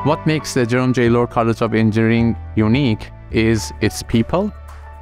What makes the Jerome J. Lohr College of Engineering unique is its people.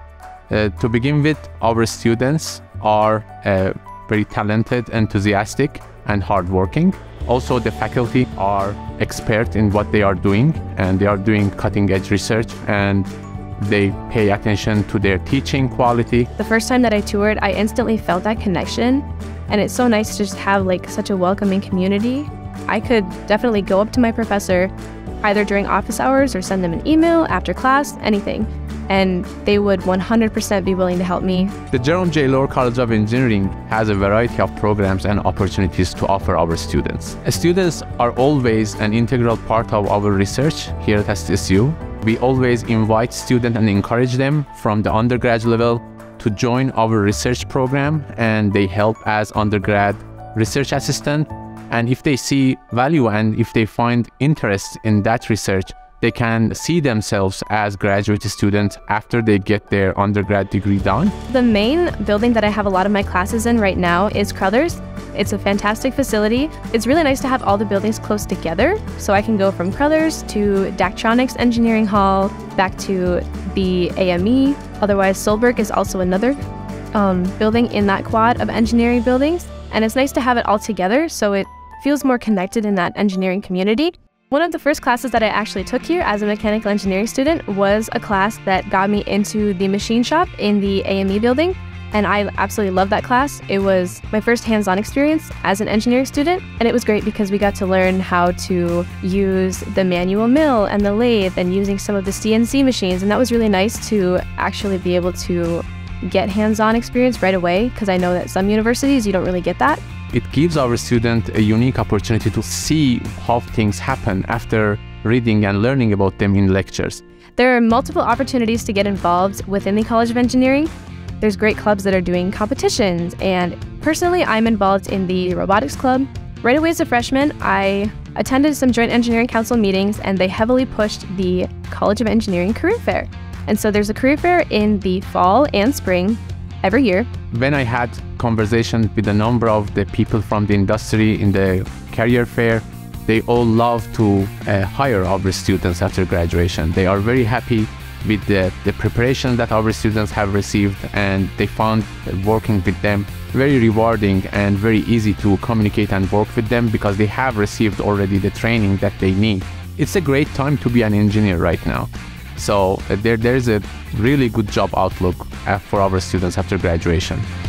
To begin with, our students are very talented, enthusiastic, and hardworking. Also, the faculty are expert in what they are doing, and they are doing cutting-edge research, and they pay attention to their teaching quality. The first time that I toured, I instantly felt that connection, and it's so nice to just have such a welcoming community. I could definitely go up to my professor either during office hours or send them an email after class, anything, and they would 100% be willing to help me. The Jerome J. Lohr College of Engineering has a variety of programs and opportunities to offer our students. Students are always an integral part of our research here at SDSU. We always invite students and encourage them from the undergraduate level to join our research program, and they help as undergrad research assistant. And if they see value and if they find interest in that research, they can see themselves as graduate students after they get their undergrad degree done. The main building that I have a lot of my classes in right now is Crothers. It's a fantastic facility. It's really nice to have all the buildings close together, so I can go from Crothers to Daktronics Engineering Hall, back to the AME. Otherwise, Solberg is also another building in that quad of engineering buildings. And it's nice to have it all together, so it feels more connected in that engineering community. One of the first classes that I actually took here as a mechanical engineering student was a class that got me into the machine shop in the AME building, and I absolutely loved that class. It was my first hands-on experience as an engineering student, and it was great because we got to learn how to use the manual mill and the lathe and using some of the CNC machines, and that was really nice to actually be able to get hands-on experience right away, because I know that some universities you don't really get that. It gives our student a unique opportunity to see how things happen after reading and learning about them in lectures. There are multiple opportunities to get involved within the College of Engineering. There's great clubs that are doing competitions, and personally I'm involved in the robotics club. Right away as a freshman, I attended some joint engineering council meetings, and they heavily pushed the College of Engineering career fair. And so there's a career fair in the fall and spring every year. When I had conversations with a number of the people from the industry in the career fair, they all love to hire our students after graduation. They are very happy with the preparation that our students have received, and they found working with them very rewarding and very easy to communicate and work with them because they have received already the training that they need. It's a great time to be an engineer right now. So there's a really good job outlook for our students after graduation.